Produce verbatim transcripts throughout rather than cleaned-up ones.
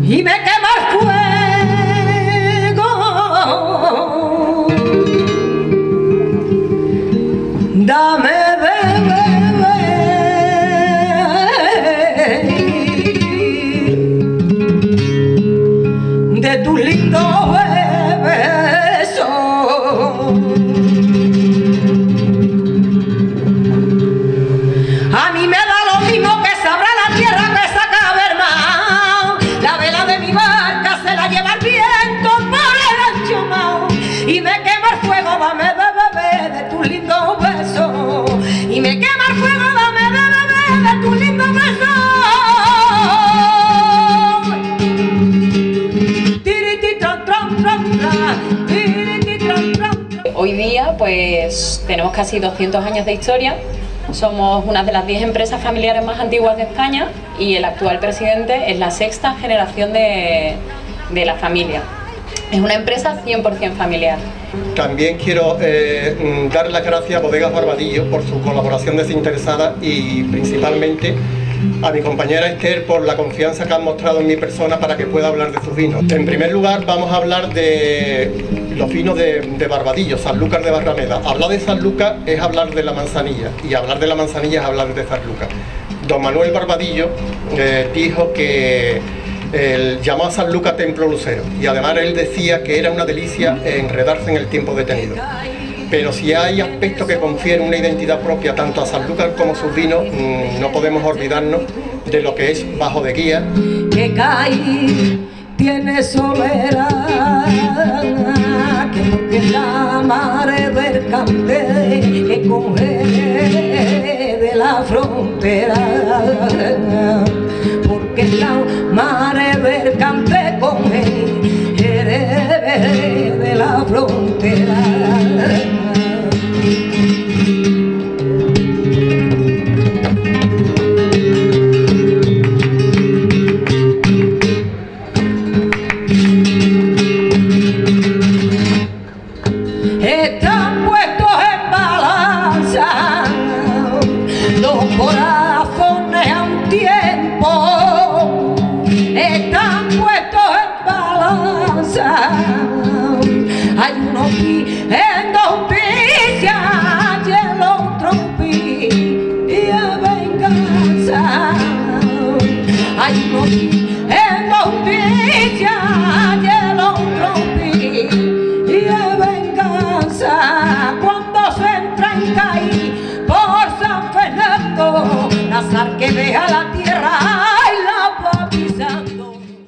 y me quema el fuego. Dame beber de tus lindos besos. A mí me da lo mismo que sabrá la tierra que saca verma. La vela de mi barca se la lleva el viento por el ancho mar y me quema el fuego. Dame beber de tus lindos besos y me quema el fuego. Dame beber de tus lindos besos. Hoy día pues tenemos casi doscientos años de historia, somos una de las diez empresas familiares más antiguas de España y el actual presidente es la sexta generación de, de la familia. Es una empresa cien por cien familiar. También quiero eh, dar las gracias a Bodegas Barbadillo por su colaboración desinteresada y principalmente a mi compañera Esther por la confianza que han mostrado en mi persona para que pueda hablar de sus vinos. En primer lugar vamos a hablar de los vinos de, de Barbadillo, Sanlúcar de Barrameda. Hablar de Sanlúcar es hablar de la manzanilla y hablar de la manzanilla es hablar de Sanlúcar. Don Manuel Barbadillo eh, dijo que él llamó a Sanlúcar Templo Lucero y además él decía que era una delicia enredarse en el tiempo detenido. Pero si hay aspectos que confieren una identidad propia tanto a Sanlúcar como a sus vinos, mmm, no podemos olvidarnos de lo que es Bajo de Guía. Que cae, tiene solera, que porque la mare del Cambé, que coge de la frontera, porque la mare del Cambé coge de la frontera. Están puestos en balanza los corazones a un tiempo, están puestos en balanza. Hay uno pidiendo justicia y el otro pide venganza. Hay uno pidiendo justicia y el otro pide venganza. Cuando se entra en Caí por San Fernando, la sal que deja la tierra y la va pisando.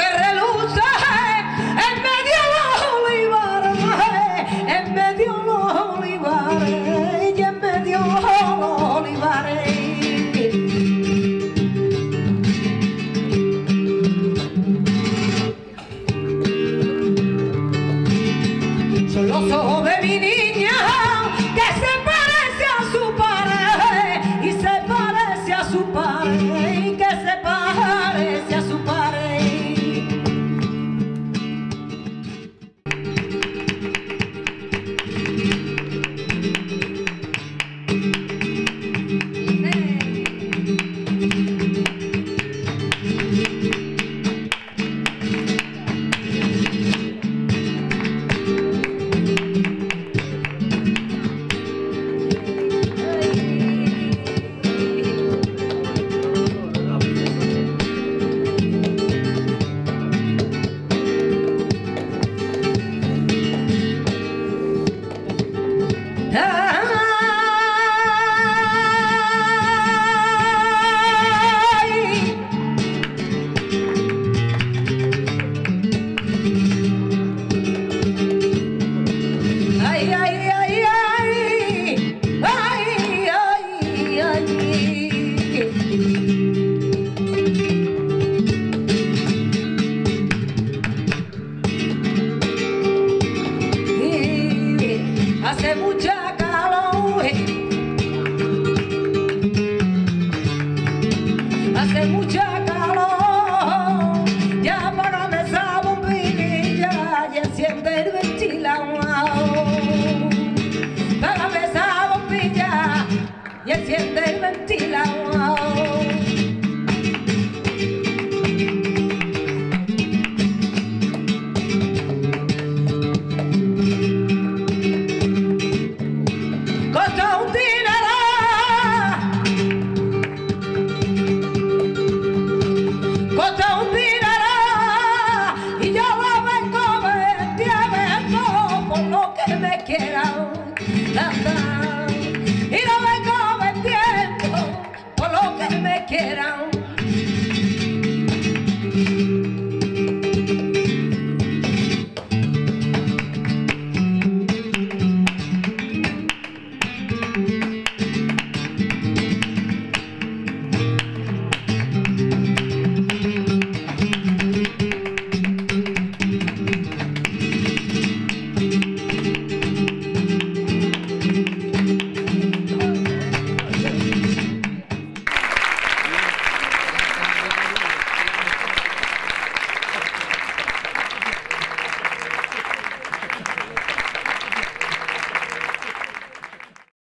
que reluce